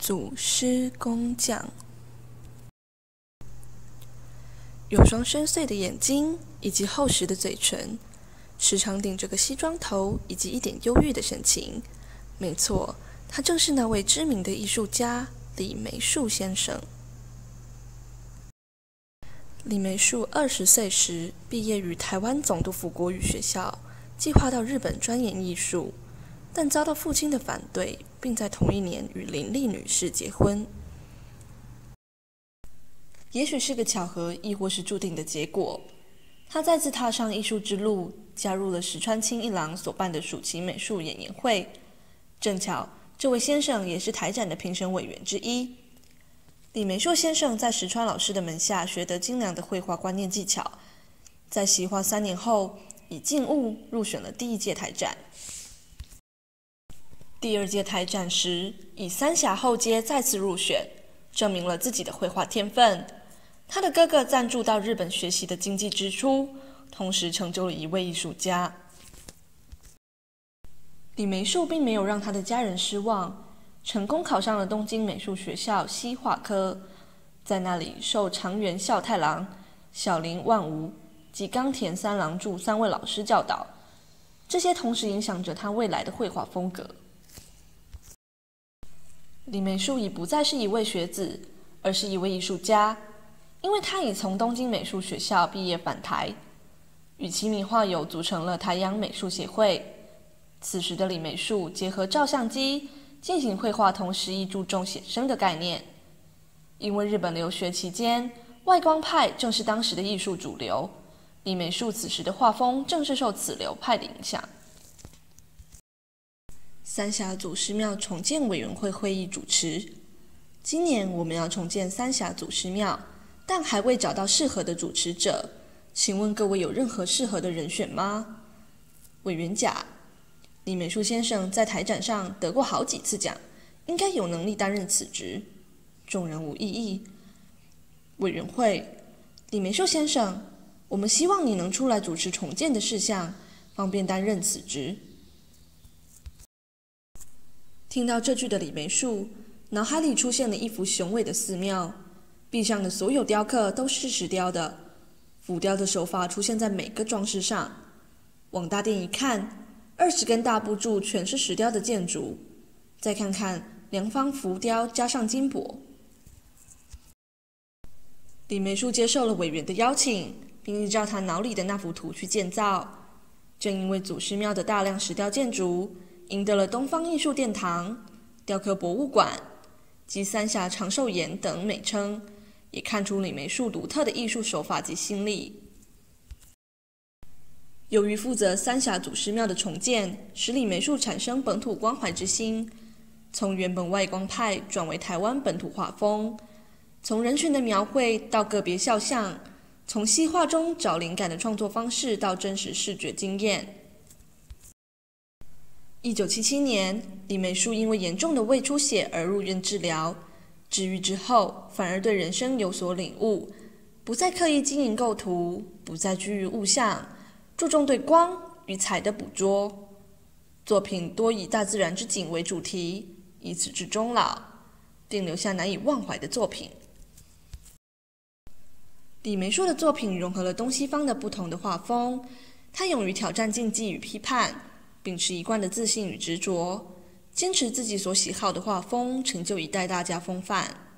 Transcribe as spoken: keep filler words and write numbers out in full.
祖师工匠。有双深邃的眼睛以及厚实的嘴唇，时常顶着个西装头以及一点忧郁的神情。没错，他正是那位知名的艺术家李梅树先生。李梅树二十岁时毕业于台湾总督府国语学校，计划到日本钻研艺术，但遭到父亲的反对，并在同一年与林丽女士结婚。也许是个巧合，亦或是注定的结果，他再次踏上艺术之路，加入了石川清一郎所办的暑期美术演言会。正巧，这位先生也是台展的评审委员之一。李梅树先生在石川老师的门下学得精良的绘画观念技巧，在习画三年后，以静物入选了第一届台展。第二届台展时，以三峡后街再次入选，证明了自己的绘画天分。他的哥哥赞助到日本学习的经济支出，同时成就了一位艺术家。李梅树并没有让他的家人失望，成功考上了东京美术学校西画科，在那里受长原孝太郎、小林万吾及冈田三郎助三位老师教导，这些同时影响着他未来的绘画风格。李梅树已不再是一位学子，而是一位艺术家，因为他已从东京美术学校毕业返台，与其名画友组成了台阳美术协会。此时的李梅树结合照相机进行绘画，同时亦注重写生的概念。因为日本留学期间，外光派正是当时的艺术主流，李梅树此时的画风正是受此流派的影响。三峡祖师庙重建委员会会议主持，今年我们要重建三峡祖师庙，但还未找到适合的主持者，请问各位有任何适合的人选吗？委员甲：李梅树先生在台展上得过好几次奖，应该有能力担任此职。众人无异议。委员会：李梅树先生，我们希望你能出来主持重建的事项，方便担任此职。听到这句的李梅树，脑海里出现了一幅雄伟的寺庙，壁上的所有雕刻都是石雕的，浮雕的手法出现在每个装饰上。往大殿一看，二十根大布柱全是石雕的建筑，再看看两方浮雕加上金箔。李梅树接受了委员的邀请，并依照他脑里的那幅图去建造。正因为祖师庙的大量石雕建筑，赢得了东方艺术殿堂、雕刻博物馆及三峡长寿岩等美称，也看出李梅树独特的艺术手法及心力。由于负责三峡祖师庙的重建，使李梅树产生本土关怀之心，从原本外光派转为台湾本土画风，从人群的描绘到个别肖像，从西画中找灵感的创作方式到真实视觉经验。一九七七年，李梅树因为严重的胃出血而入院治疗，治愈之后反而对人生有所领悟，不再刻意经营构图，不再拘于物象，注重对光与彩的捕捉，作品多以大自然之景为主题，以此至终老，并留下难以忘怀的作品。李梅树的作品融合了东西方的不同的画风，他勇于挑战禁忌与批判，秉持一贯的自信与执着，坚持自己所喜好的画风，成就一代大家风范。